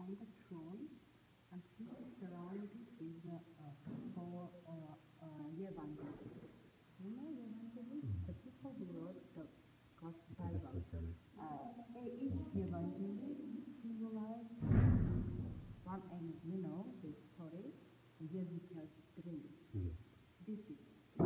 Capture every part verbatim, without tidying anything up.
on the throne, and he is surrounded with the uh, four uh, uh, evangelists. You know evangelists? The people who wrote the gospel. Uh, each evangelist symbolized one, and you know the story, Ezekiel's dream. Yes. This is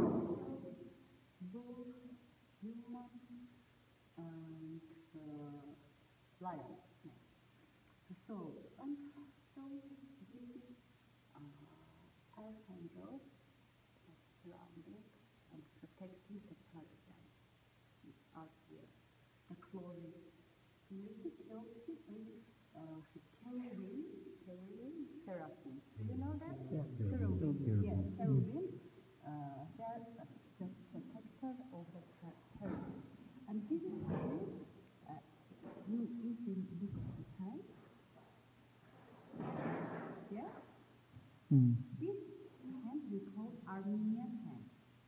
both human and uh, lion. So, and so this is uh, archangel surrounding and protecting the paradise. It's out here. The clothing. Ezekiel is uh, cherubim, cherubim, seraphim. You know that? Yeah. Cherubim. Cherubim. Yes, cherubim. Uh, they are the protector of the cherubim. And this is uh, you if you look at the hand. Yeah? Mm. This hand we call Armenian hand.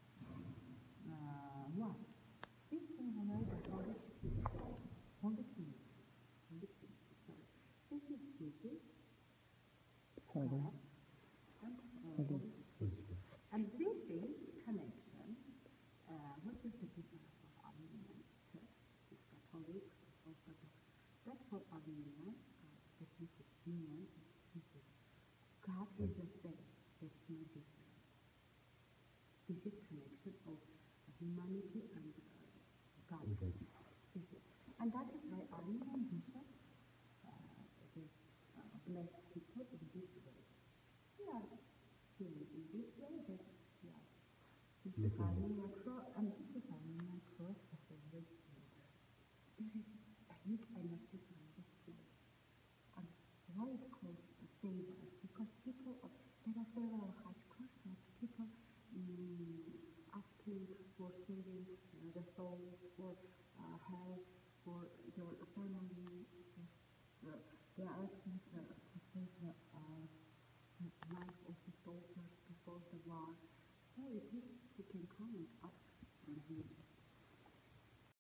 Uh, why? This symbolizes Holy Spirit. Holy Spirit. Holy Spirit. Sorry. This is Jesus. Father. And uh, Father. Holy Spirit. And this is connection. Uh, what is the difference of Armenian Church? It's Catholic, Orthodox. That's for Armenian. Uh, the Jesus union is Jesus. God is the same. There's no difference. This is connection of humanity and uh, God. Okay. This is, and that is why Armenian bishops uh, they, uh, bless people in this way. Yeah, in this way, that yeah. This is Armenian cross, and this is Armenian cross as a great symbol. There is a huge energy from this place. And why it's called the Sevan? Because people, of, there are several Hajj courses, people um, asking for saving uh, the soul, for uh, health, for your family. Uh, they are asking uh, to save the uh, life of the soldiers before the war. So it is, you can come and ask from here.